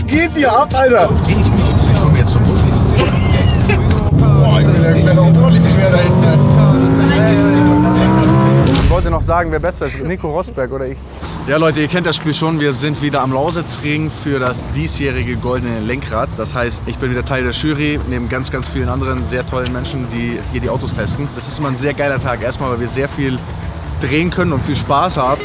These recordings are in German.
Was geht hier ab, Alter? Seh ich nicht. Ich komme jetzt zum Bus. Boah, der kleine Auto liegt mehr da hinten. Ich wollte noch sagen, wer besser ist, Nico Rosberg oder ich. Ja Leute, ihr kennt das Spiel schon. Wir sind wieder am Lausitzring für das diesjährige Goldene Lenkrad. Das heißt, ich bin wieder Teil der Jury, neben ganz, ganz vielen anderen sehr tollen Menschen, die hier die Autos testen. Das ist immer ein sehr geiler Tag. Erstmal, weil wir sehr viel drehen können und viel Spaß haben.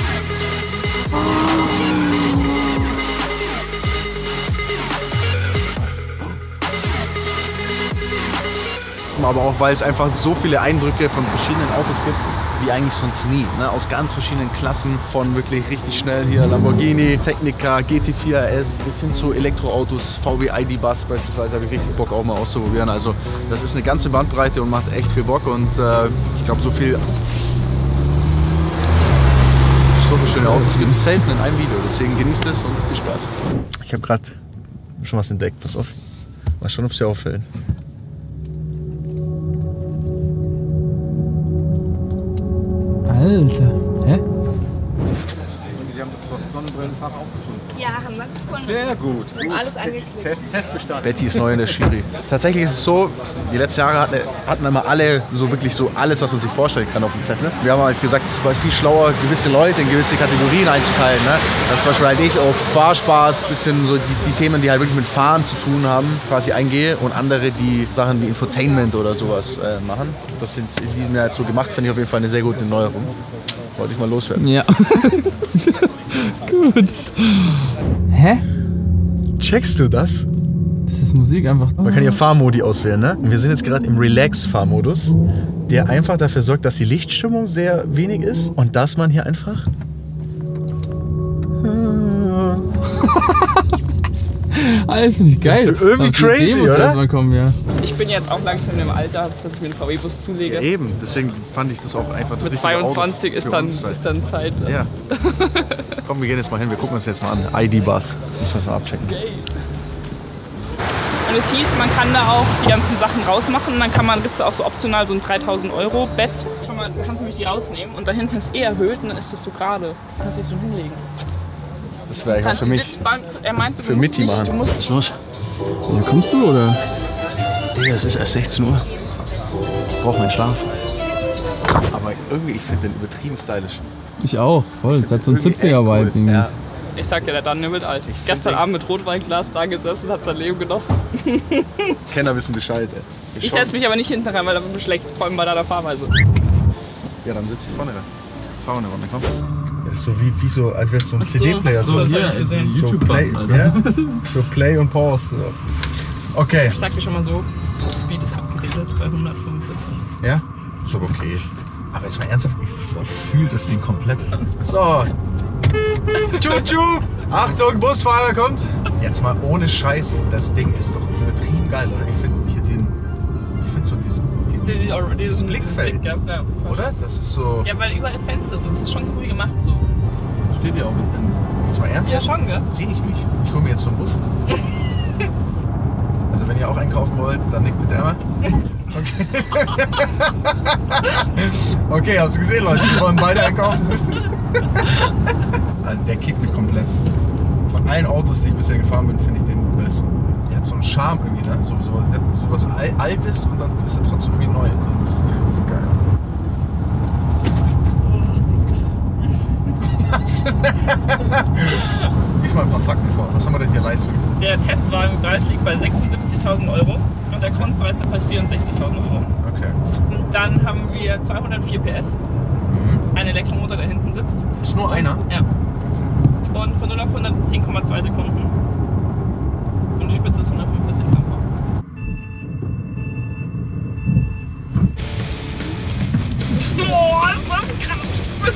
Aber auch, weil es einfach so viele Eindrücke von verschiedenen Autos gibt, wie eigentlich sonst nie. Ne? Aus ganz verschiedenen Klassen, von wirklich richtig schnell hier Lamborghini, Tecnica, GT4 RS bis hin zu Elektroautos, VW ID.Buzz beispielsweise, habe ich richtig Bock auch mal auszuprobieren. Also das ist eine ganze Bandbreite und macht echt viel Bock und ich glaube so viele schöne Autos gibt es selten in einem Video, deswegen genießt es und viel Spaß. Ich habe gerade schon was entdeckt, pass auf. Mal schauen, ob es dir auffällt. Alter, hä? Die haben das Sonnenbrillenfach auch gefunden. Ja, haben wir gefunden. Sehr gut. Wir haben alles angeklickt. Testbestand. Betty ist neu in der Jury. Tatsächlich ist es so, die letzten Jahre hatten immer alle so wirklich so alles, was man sich vorstellen kann auf dem Zettel. Wir haben halt gesagt, es war viel schlauer, gewisse Leute in gewisse Kategorien einzuteilen. Ne? Also zum Beispiel halt ich auf Fahrspaß, bisschen so die Themen, die halt wirklich mit Fahren zu tun haben, quasi eingehe und andere, die Sachen wie Infotainment oder sowas machen. Das sind in diesem Jahr halt so gemacht, finde ich auf jeden Fall eine sehr gute Neuerung. Wollte ich mal loswerden. Ja. Gut. Hä? Checkst du das? Das ist Musik einfach. Man kann hier Fahrmodi auswählen, ne? Und wir sind jetzt gerade im Relax-Fahrmodus, der einfach dafür sorgt, dass die Lichtstimmung sehr wenig ist und dass man hier einfach... Alles finde ich geil. Das ist irgendwie crazy, oder? Mal kommen, ja. Ich bin jetzt auch langsam im Alter, dass ich mir einen VW-Bus zulege. Ja, eben, deswegen fand ich das auch einfach das Mit richtige 22 Auto ist für dann, uns halt. ist dann Zeit. Ja. Komm, wir gehen jetzt mal hin, wir gucken uns jetzt mal an. ID.Buzz. Müssen wir mal abchecken. Okay. Und es hieß, man kann da auch die ganzen Sachen rausmachen. Dann gibt es auch so optional so ein 3.000 € Bett. Schau mal, du kannst nämlich die rausnehmen und da hinten ist erhöht und dann ist das so gerade. Du kannst dich so hinlegen. Das wäre eigentlich was für mich. Sitzbank, er meinte, für Mitti machen. Du musst Was ist los? Ja, kommst du oder? Digga, es ist erst 16 Uhr. Ich brauche meinen Schlaf. Aber irgendwie, ich finde den übertrieben stylisch. Ich auch, voll. Das hat so ein 70er-Vibe. Cool. Ja. Ich sag ja, der Daniel wird alt. Gestern Abend mit Rotweinglas da gesessen, hat sein Leben genossen. Kenner wissen Bescheid, ey. Ich setze mich aber nicht hinten rein, weil da wird mir schlecht, vor allem bei deiner Fahrweise. Ja, dann sitze ich vorne rein. Fahr vorne ran, komm. Das ist so wie so, als wäre es so ein CD-Player. So, das hab ich gesehen. So Play, ja? So Play und Pause. Okay. Ich sag dir schon mal so, Speed ist abgeredet bei 145. Ja? Ist aber okay. Aber jetzt mal ernsthaft, ich fühle das Ding komplett. So. Tschu-tschu! Achtung, Busfahrer kommt! Jetzt mal ohne Scheiß, das Ding ist doch übertrieben geil, oder? Ich finde hier so dieses Blickfeld, Blick, ja. oder? Das ist so... Ja, weil überall Fenster sind, das ist schon cool gemacht so. Steht ja auch ein bisschen. Jetzt mal ernsthaft? Ja, schon, gell? Sehe ich nicht. Ich hole mir jetzt zum Bus. Also wenn ihr auch einkaufen wollt, dann nickt bitte einmal. Okay. Okay, habt ihr gesehen, Leute? Wir wollen beide einkaufen. Also der kickt mich komplett. Von allen Autos, die ich bisher gefahren bin, finde ich den best. Der hat so einen Charme irgendwie, ne? Der hat so was Altes und dann ist er trotzdem irgendwie neu. So, das finde ich richtig geil. Lies mal ein paar Fakten vor. Was haben wir denn hier Leistung? Der Testwagenpreis liegt bei 76.000 € und der Grundpreis bei 64.000 €. Okay. Und dann haben wir 204 PS, ein Elektromotor, der hinten sitzt. Ist nur einer? Ja. Und von 0 auf 100 in 10,2 Sekunden. Und die Spitze ist 145 km/h. Boah, ist das krass!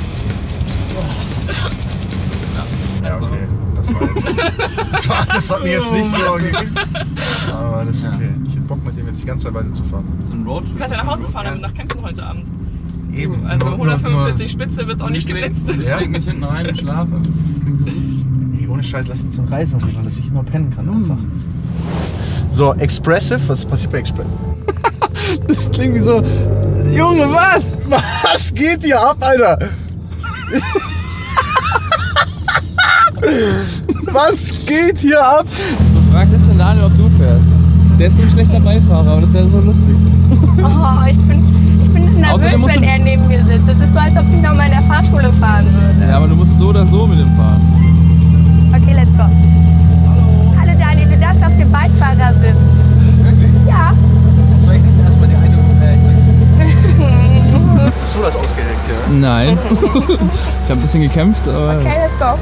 Ja, okay. Das hat mir jetzt nicht so gegeben. Aber das ist okay. Ich hätte Bock, mit dem jetzt die ganze Zeit weiterzufahren. So ein Roadtrip. Du kannst ja nach Hause fahren, damit nach Kempten heute Abend. Eben. Also 145 Spitze wird auch nicht geblitzt. Ich leg mich hinten rein und schlafe. Das klingt gut. Hey, ohne Scheiß, lass uns so einen Reisen machen, dass ich immer pennen kann einfach. So, Expressive, was passiert bei Expressive? Das klingt wie so. Junge, was? Was geht hier ab, Alter? Was geht hier ab? Frag jetzt den Daniel, ob du fährst. Der ist so ein schlechter Beifahrer, aber das wäre so lustig. Oh, ich bin nervös, wenn er neben mir sitzt. Es ist so, als ob ich noch mal in der Fahrschule fahren würde. Ja, aber du musst so oder so mit dem fahren. Okay, let's go. Hallo Daniel, du darfst auf dem Beifahrersitz. Wirklich? Ja. Soll ich nicht erstmal die eine Hast du das ausgeheckt hier? Nein. Ich habe ein bisschen gekämpft, aber... Okay, let's go.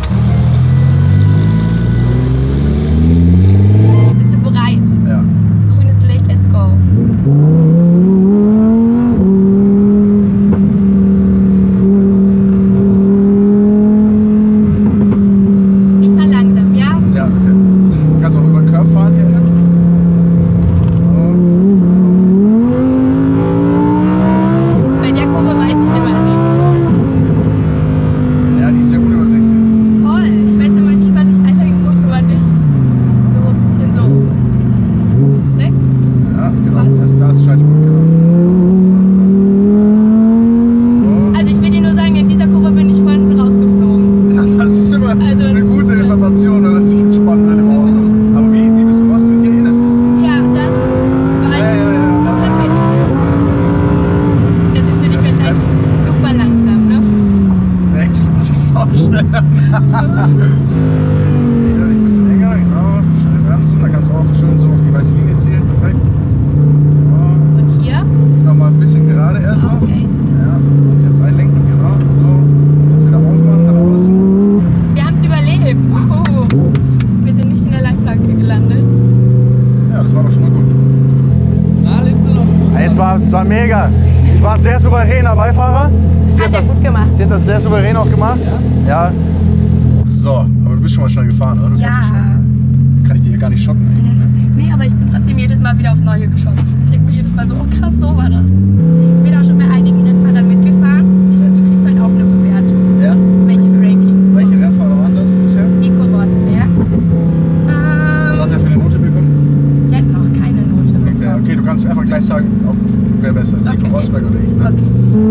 Bist du bereit? Ja. Grünes Licht, let's go. Ich fahr langsam, ja? Ja, okay. Du kannst auch über den Curb fahren hier innen. Bei der Kurve weiß ich immer nicht. Ja, die ist sehr unübersichtlich. Voll. Ich weiß immer nie, wann ich einlenken muss oder nicht. So ein bisschen so. Direkt. Ja, genau. Da ist Scheitelpunkt, genau. Also ich will dir nur sagen, in dieser Kurve bin ich vorhin rausgeflogen. Ja, das ist immer Also- eine gute Information, wenn man sich entspannen will im Auto. Aber wie bist du rausgekommen? Hier innen? Ja, das war ich. Ja. Das ist für dich wahrscheinlich super langsam, ne? Nee, ich finde sich so schnell. Hier ein bisschen enger, genau. Schnell bremsen, da kannst du auch schön so auf die weiße Linie zielen. Perfekt. Ja. Und hier? Nochmal ein bisschen gerade erst noch. Okay. Ja, und jetzt einlenken, genau. So. Jetzt wieder aufmachen nach außen. Wir haben es überlebt. Wir sind nicht in der Langplanke gelandet. Ja, das war doch schon mal gut. Na, lebst du noch? Es war mega. Ich war sehr souveräner Beifahrer. Sie Hat er gut gemacht. Sie hat das sehr souverän auch gemacht. Ja. So, aber du bist schon mal schnell gefahren, oder? Du Ja. kennst dich schon, ne? Kann ich dir gar nicht schocken eigentlich, ne? Nee, aber ich bin trotzdem jedes Mal wieder aufs Neue geschockt. Ich denke mir jedes Mal so, oh krass, so war das. Ich bin auch schon bei einigen Rennfahrern mitgefahren. Du kriegst halt auch eine Bewertung. Ja. Welches Ranking? Welche Rennfahrer waren das bisher? Nico Rosberg. Was hat der für eine Note bekommen? Der hat noch keine Note Okay, bekommen. okay, du kannst einfach gleich sagen, ob wer besser ist, Nico Okay. Rosberg oder ich. Ne? Okay.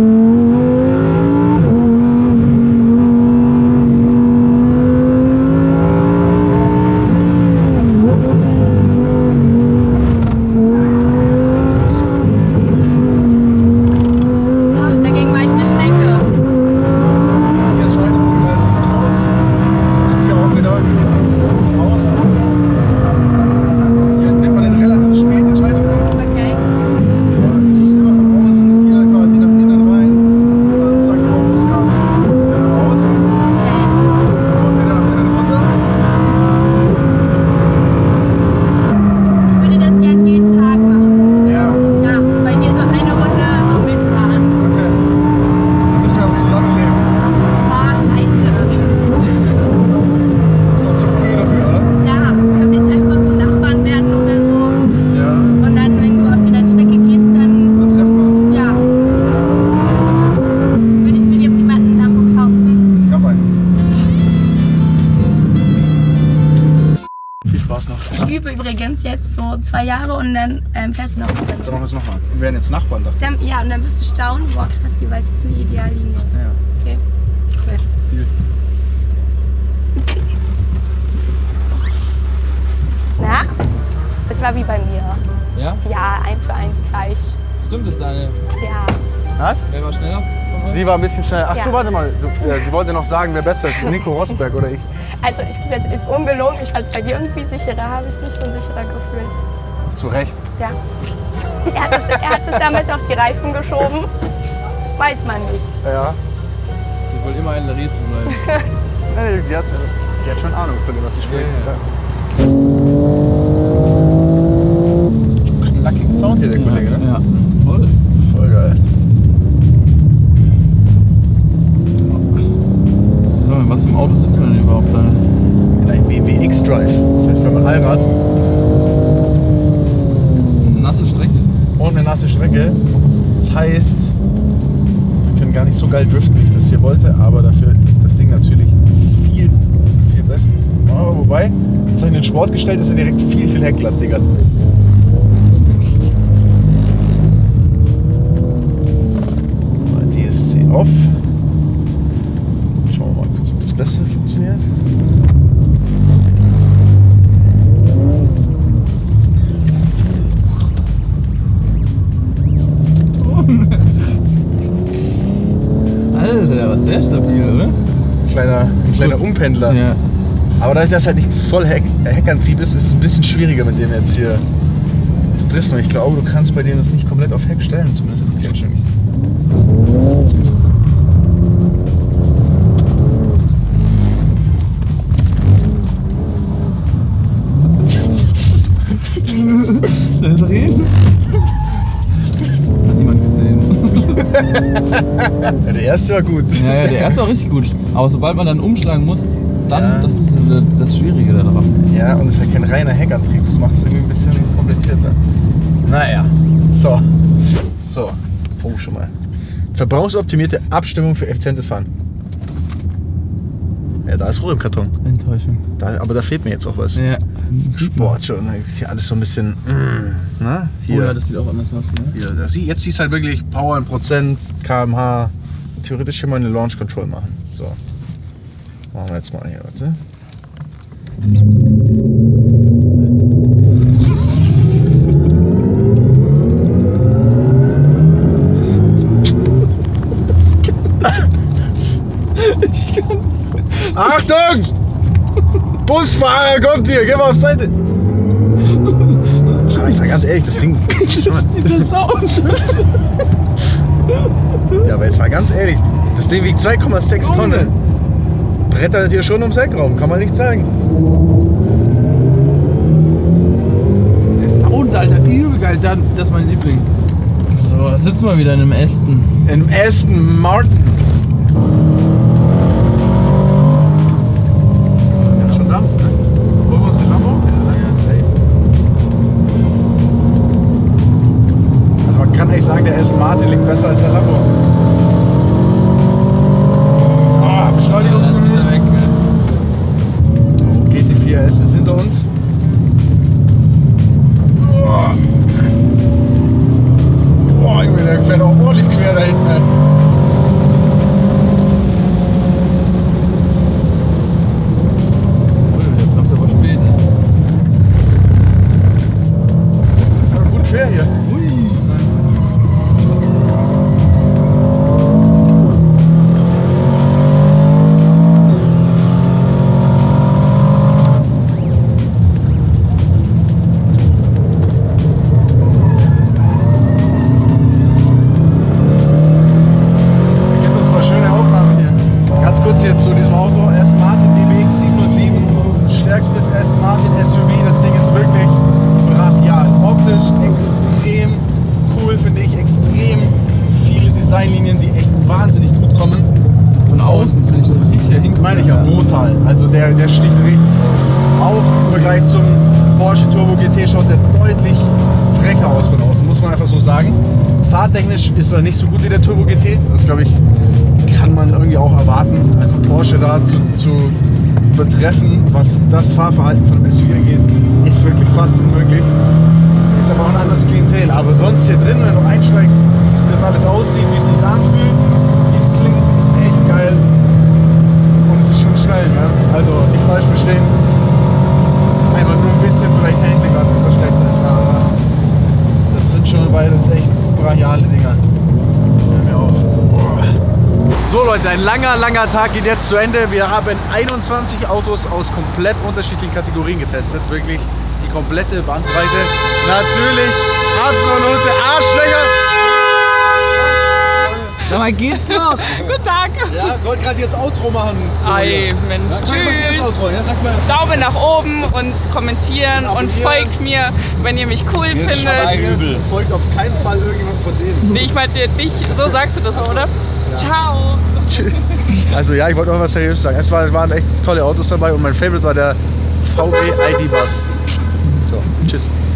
Ach, dagegen war ich eine Schnecke. Hier ist Scheitelpunkt relativ groß. Jetzt hier auch wieder von außen. Hier nimmt man den relativ spät den Scheitelpunkt. Okay. Du tust immer von außen hier quasi nach innen rein. Dann zack, drauf aufs Gas. Dann nach außen und wieder nach innen runter. Ich würde das gern jeden Tag machen. Ja, Ja, bei dir so eine Runde so mitfahren. okay. Dann müssen wir aber zusammenleben. Oh, scheiße. Ist noch zu früh dafür, oder? Ja, können wir nicht einfach so Nachbarn werden oder so? Ja. Und dann, wenn du auf die Rennstrecke gehst, dann, Dann treffen wir uns. ja. Würdest du dir privaten Lambo kaufen? Ich hab einen. Viel Spaß noch. Ich übe übrigens jetzt so 2 Jahre und dann fährst du noch mal. Dann machen wir es nochmal. Wir werden jetzt Nachbarn, dachte Dann, ja, und dann wirst du staunen, boah krass, die weiß jetzt eine Ideallinie. ich. Ja. Okay, cool. Viel. Na? Das war wie bei mir. Ja? Ja, 1:1 gleich. Stimmt, das ist eine. Ja. Was? Wer war schneller von uns? Sie war ein bisschen schnell. Ach so, Ja. warte mal. Sie wollte noch sagen, wer besser ist. Nico Rosberg oder ich. Also ich bin jetzt ungelogen, ich fand es bei dir irgendwie sicherer, habe ich mich schon sicherer gefühlt. Zu Recht. Ja. Er hat es damals auf die Reifen geschoben. Weiß man nicht. Ja. Ich wollte immer ein Rätsel bleiben. Nee, die hat schon Ahnung von dem, was sie spielt. Ja. Knackigen Sound hier, der Kollege, ne? Ja, voll. Voll geil. So, in was für ein Auto sitzen wir denn überhaupt da? In einem BMW X-Drive. Das heißt, wenn man heiratet Nasse Strecke? und eine nasse Strecke, das heißt, wir können gar nicht so geil driften, wie ich das hier wollte, aber dafür liegt das Ding natürlich viel besser. Aber wobei, jetzt habe ich in den Sport gestellt, ist er direkt viel hecklastiger. DSC off. Schauen wir mal kurz, ob das besser funktioniert. kleiner Umpendler. Ja. Aber dadurch, dass halt nicht voll Heckantrieb ist, ist es ein bisschen schwieriger mit dem jetzt hier zu driften. Und ich glaube, du kannst bei dem das nicht komplett auf Heck stellen, zumindest habe ich die Einstellung nicht. Schnell drehen. Hat niemand gesehen. Ja, der erste war gut. Ja, der erste war richtig gut. Aber sobald man dann umschlagen muss, dann, Ja. das ist das Schwierige daran. Ja, und es ist halt kein reiner Heckantrieb. Das macht es irgendwie ein bisschen komplizierter. Naja. So. Oh, schon mal. Verbrauchsoptimierte Abstimmung für effizientes Fahren. Ja, da ist Ruhe im Karton. Enttäuschung. Aber da fehlt mir jetzt auch was. Ja. Sport schon. Da ist hier alles so ein bisschen. Na? Hier. Oh ja, das sieht auch anders aus, ne? Hier, jetzt siehst du halt wirklich Power in Prozent, km/h. Theoretisch hier mal eine Launch Control machen. So. Machen wir jetzt mal hier, warte. Achtung! Busfahrer kommt hier, geh mal auf Seite! Aber ich sag ganz ehrlich, das Ding. Dieser Sound. Ja, aber jetzt mal ganz ehrlich, das Ding wiegt 2,6 Tonnen. Brettert hier schon ums Heckraum, kann man nicht sagen. Der Sound, Alter, übel geil. Das ist mein Liebling. So, sitzen wir wieder in einem Aston. Im Aston Martin. Ja, schon Dampf, ne? Holen wir uns den Lambo? Ja, safe. Also man kann echt sagen, der Aston Martin liegt besser als der Lambo. Oh, Beschleunigungslimit. Weg. Oh, GT4 S ist hinter uns. Boah, Junge, der fährt auch ordentlich quer da hinten. Jetzt kommst du aber spät. Aber gut quer hier. Gibt uns mal schöne Aufnahmen hier. Ganz kurz hier zu diesem Auto. Aston Martin DBX 707. Stärkstes Aston Martin SUV. Das Ding ist wirklich brachial. Optisch extrem cool, finde ich. Extrem viele Designlinien, die echt wahnsinnig gut kommen. Von außen finde ich das richtig hinkommen. Meine ich ja, brutal. Also der sticht richtig aus. Auch im Vergleich zum Porsche Turbo GT schaut der deutlich frecher aus von außen, muss man einfach so sagen. Fahrtechnisch ist er nicht so gut wie der Turbo GT. Das glaube ich, kann man irgendwie auch erwarten. Also Porsche da zu betreffen, was das Fahrverhalten von einem SUV angeht, ist wirklich fast unmöglich. Ist aber auch ein anderes Klientel. Aber sonst hier drin, wenn du einsteigst, wie das alles aussieht, wie es sich anfühlt, wie es klingt, ist echt geil. Und es ist schon schnell, ne? Also nicht falsch verstehen. Ist einfach nur ein bisschen vielleicht Handling, was versteckt ist. Aber das sind schon beides echt brachiale Dinger. Hör mir auf. So Leute, ein langer Tag geht jetzt zu Ende. Wir haben 21 Autos aus komplett unterschiedlichen Kategorien getestet. Wirklich die komplette Bandbreite. Natürlich absolute Arschlöcher. Sag mal, geht's noch? Guten Tag. Ja, ich wollte gerade hier das Outro machen. So, Ei, ja. Mensch, Ja, sag mal hier das tschüss. Outro. Ja, sag mal. Daumen nach oben und kommentieren und Abonnieren. folgt mir, wenn ihr mich cool Mir ist findet. übel. Folgt auf keinen Fall irgendjemand von denen. Nee, ich meinte dich, so sagst du das, oder? Ciao. Tschüss. Also ja, ich wollte noch was seriös sagen. Es waren echt tolle Autos dabei und mein Favorite war der VW ID Bus. So, tschüss.